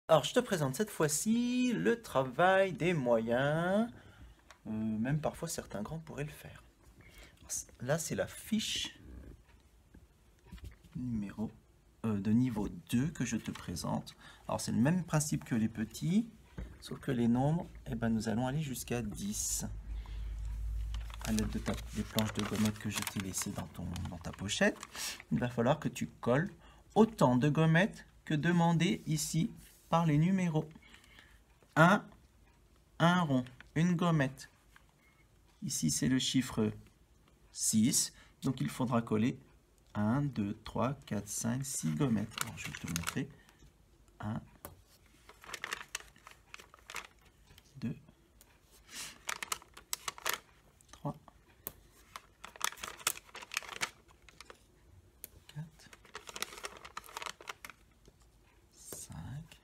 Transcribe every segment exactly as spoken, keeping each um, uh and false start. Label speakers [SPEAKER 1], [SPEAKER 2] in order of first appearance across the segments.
[SPEAKER 1] Alors, je te présente cette fois-ci le travail des moyens. Euh, même parfois, certains grands pourraient le faire. Là, c'est la fiche numéro euh, de niveau deux que je te présente. Alors, c'est le même principe que les petits, sauf que les nombres, eh ben, nous allons aller jusqu'à dix. À l'aide de ta, des planches de gommettes que je t'ai laissées dans, ton, dans ta pochette, il va falloir que tu colles autant de gommettes que demandé ici par les numéros. un, un rond, une gommette. Ici, c'est le chiffre six, donc il faudra coller un, deux, trois, quatre, cinq, six gommettes. Alors, je vais te montrer. un, deux, trois, quatre, cinq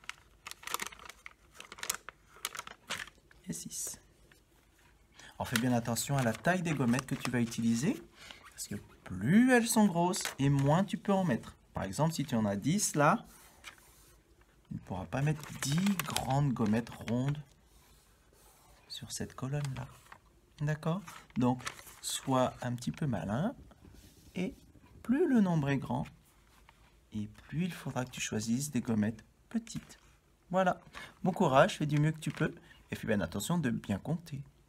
[SPEAKER 1] et six. Alors fais bien attention à la taille des gommettes que tu vas utiliser, parce que plus elles sont grosses et moins tu peux en mettre. Par exemple, si tu en as dix là, tu ne pourras pas mettre dix grandes gommettes rondes sur cette colonne là. D'accord? Donc, sois un petit peu malin, et plus le nombre est grand, et plus il faudra que tu choisisses des gommettes petites. Voilà. Bon courage, fais du mieux que tu peux, et fais bien attention de bien compter.